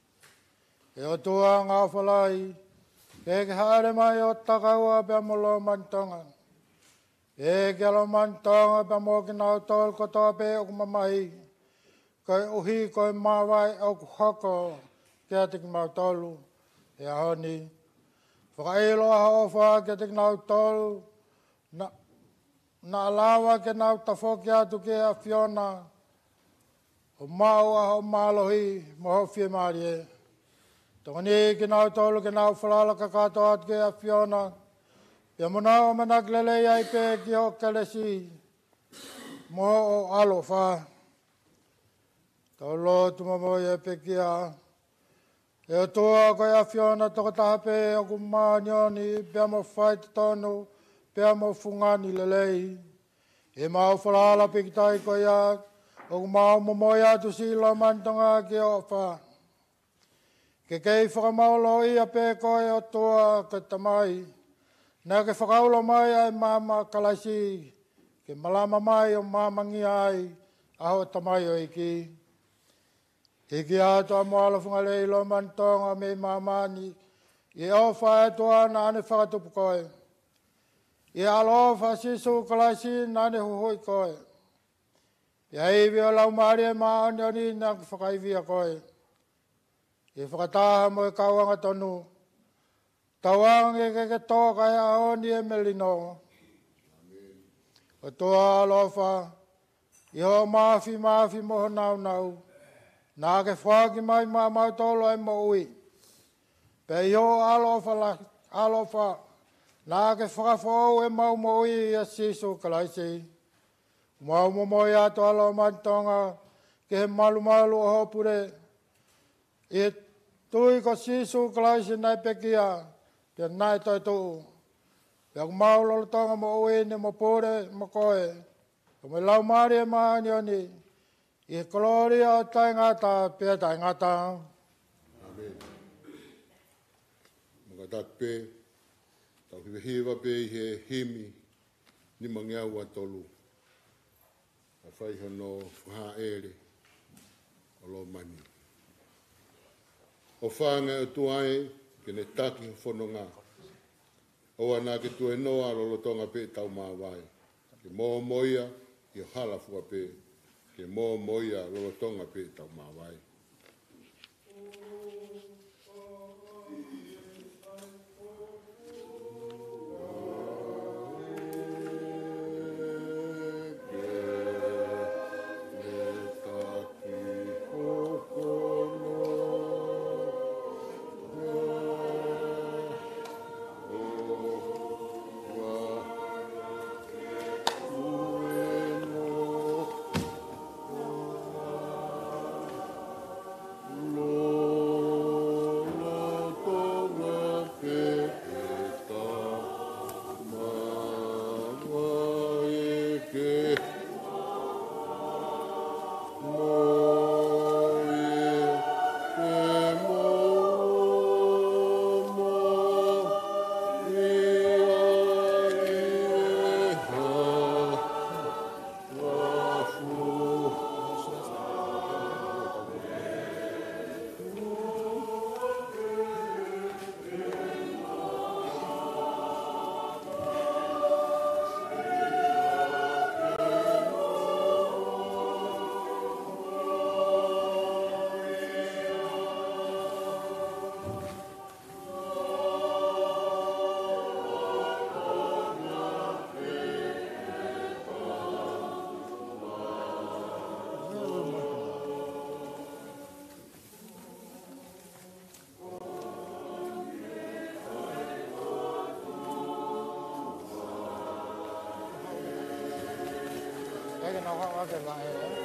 Speaker 6: E atua ngā whalai, ke ke haere mai o takaua pe molo mantonga. E ke alo mantonga pe mo ki nau tolu katoa pe o mamahi. Koe uhi koe mawai o hoko, kia te ki mau tolu, e ahoni. Whakaelo aha o whaa ke te nau tolu, na, na alawa ke nau tawhoki atu ke a Fiona, o mau aha o mālohi, moho whie maari e. Tongani ke nau tolu ke nau whalala ka katoa atu ke a Fiona, pia muna o manak lele ai pe ki o kalesi, moho o alo whaa. Tau lo tumamo e pe ki a, e o toa koe a Fiona toko tahape o ku maanioni, pia mo whai te tonu, pia mo fungani lelei. E mau whalala pikitai koe a, o ku mau momoi atu silo mantonga ki o wha. Ke kei whakamaolo ia pē koe o toa ka tamai. Nā ke whakaulo mai ai māma kalaisi. Ke malama mai o māmangi ai aho tamai o iki. Hiki ato a moala whunga ilo mantonga me mamani. I o whae toa nāne whakatupu koe. I alo whasisu kalaisi nāne huhui koe. I aiwi o lau maari e maoni o ni nā whakaivia koe. I whakataha mo e kauanga tonu. Tauang e ke ke tōka e aoni e melino. O toa alofa. I ho maafi maafi moho nau nau. Nā ke whaki mai mā mau tolo e mo ui. Pe i ho alofa la alofa. Nā ke whakafo e mau mo ui a sisu kalaisi. Mau mo moi ato alo mantonga. Ke he malu malu o hopure. I tui ko sisu kalaisi nai pekia. Pe nai toi tuu. Pe aku mau lolo tonga mo ui ni mo pure mo koe. Ko me lau maari e maani oni. I kolori o tai ngata pe tai ngata.
Speaker 2: Amen. Mga takpe. Tau hiwe hiwa pe i he himi. Ni mangiau a tolu. A whai hono wha ere. O lo mani. O whanga o tuai. Kene taki whono ngā. O ana ke tue noa lolo tonga pe tau mawai. Ke moho moia. Ke hala fua pe. Ke moho moia lolo tonga pe tau mawai.
Speaker 6: Okay, bye.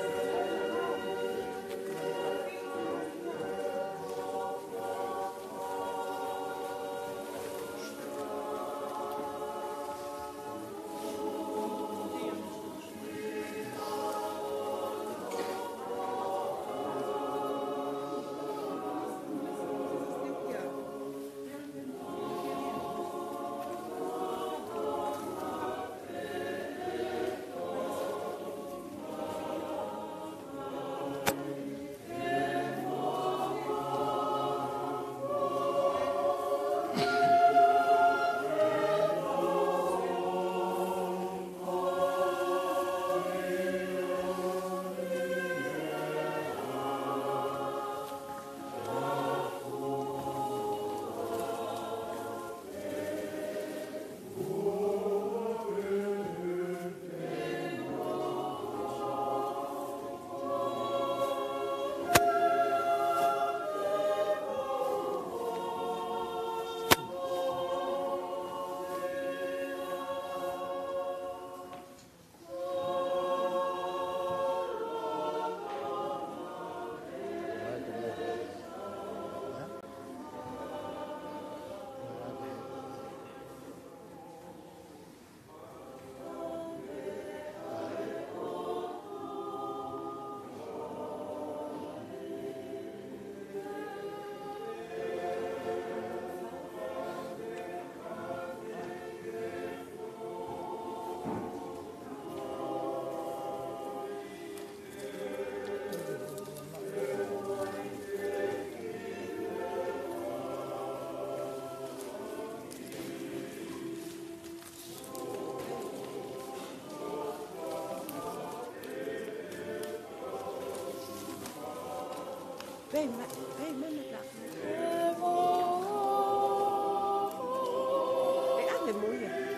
Speaker 7: Pei, ma, pei, mana tak. Eh, ale mo ya.